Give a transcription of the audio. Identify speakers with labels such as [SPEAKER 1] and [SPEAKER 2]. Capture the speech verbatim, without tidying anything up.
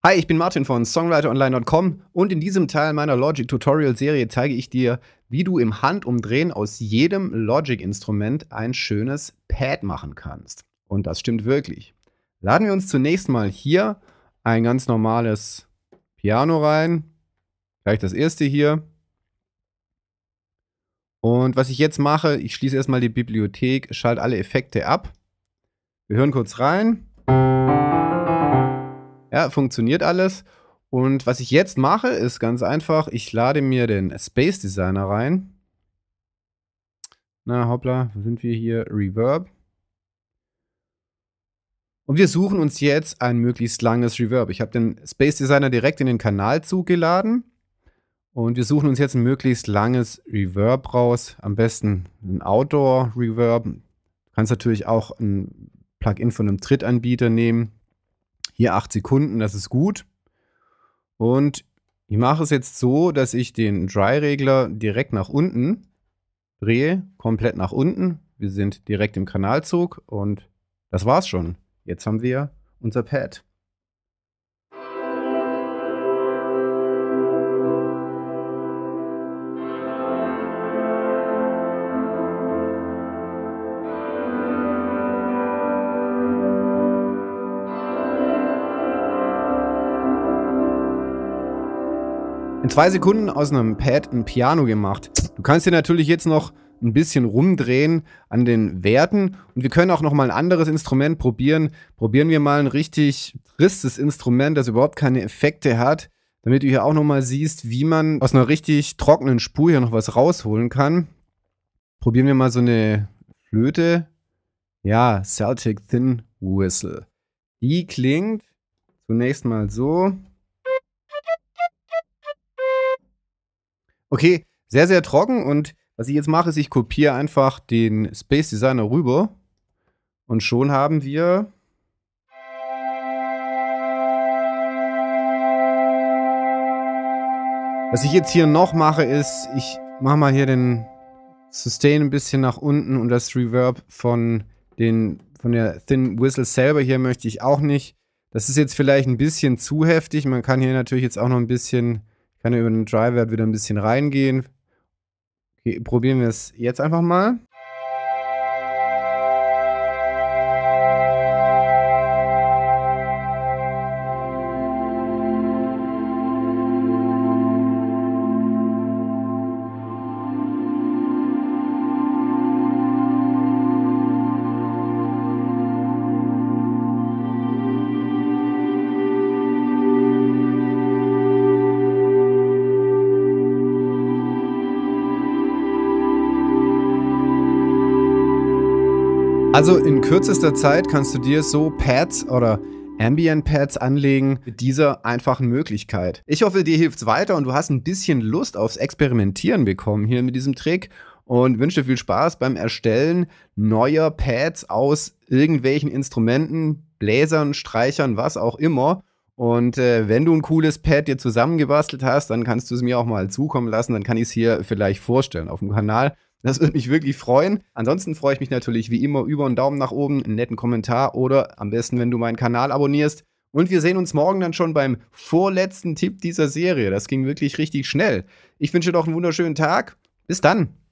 [SPEAKER 1] Hi, ich bin Martin von Songwriter Online Punkt com und in diesem Teil meiner Logic-Tutorial-Serie zeige ich dir, wie du im Handumdrehen aus jedem Logic-Instrument ein schönes Pad machen kannst. Und das stimmt wirklich. Laden wir uns zunächst mal hier ein ganz normales Piano rein. Gleich das erste hier. Und was ich jetzt mache, ich schließe erstmal die Bibliothek, schalte alle Effekte ab. Wir hören kurz rein. Ja, funktioniert alles. Und was ich jetzt mache, ist ganz einfach, ich lade mir den Space Designer rein. Na, hoppla, wo sind wir hier? Reverb. Und wir suchen uns jetzt ein möglichst langes Reverb. Ich habe den Space Designer direkt in den Kanalzug geladen. Und wir suchen uns jetzt ein möglichst langes Reverb raus. Am besten ein Outdoor-Reverb. Du kannst natürlich auch ein Plugin von einem Drittanbieter nehmen. Hier acht Sekunden, das ist gut. Und ich mache es jetzt so, dass ich den Dry-Regler direkt nach unten drehe, komplett nach unten. Wir sind direkt im Kanalzug und das war's schon. Jetzt haben wir unser Pad. In zwei Sekunden aus einem Pad ein Piano gemacht. Du kannst dir natürlich jetzt noch ein bisschen rumdrehen an den Werten und wir können auch noch mal ein anderes Instrument probieren. Probieren wir mal ein richtig tristes Instrument, das überhaupt keine Effekte hat, damit du hier auch noch mal siehst, wie man aus einer richtig trockenen Spur hier noch was rausholen kann. Probieren wir mal so eine Flöte. Ja, Celtic Thin Whistle. Die klingt zunächst mal so. Okay, sehr, sehr trocken und was ich jetzt mache, ist, ich kopiere einfach den Space Designer rüber und schon haben wir was ich jetzt hier noch mache, ist, ich mache mal hier den Sustain ein bisschen nach unten und das Reverb von, den, von der Thin Whistle selber hier möchte ich auch nicht. Das ist jetzt vielleicht ein bisschen zu heftig. Man kann hier natürlich jetzt auch noch ein bisschen kann über den Dry-Wert wieder ein bisschen reingehen. Okay, probieren wir es jetzt einfach mal. Also in kürzester Zeit kannst du dir so Pads oder Ambient Pads anlegen mit dieser einfachen Möglichkeit. Ich hoffe, dir hilft's weiter und du hast ein bisschen Lust aufs Experimentieren bekommen hier mit diesem Trick und wünsche dir viel Spaß beim Erstellen neuer Pads aus irgendwelchen Instrumenten, Bläsern, Streichern, was auch immer. Und äh, wenn du ein cooles Pad dir zusammengebastelt hast, dann kannst du es mir auch mal zukommen lassen, dann kann ich es hier vielleicht vorstellen auf dem Kanal. Das würde mich wirklich freuen. Ansonsten freue ich mich natürlich wie immer über einen Daumen nach oben, einen netten Kommentar oder am besten, wenn du meinen Kanal abonnierst. Und wir sehen uns morgen dann schon beim vorletzten Tipp dieser Serie. Das ging wirklich richtig schnell. Ich wünsche dir noch einen wunderschönen Tag. Bis dann.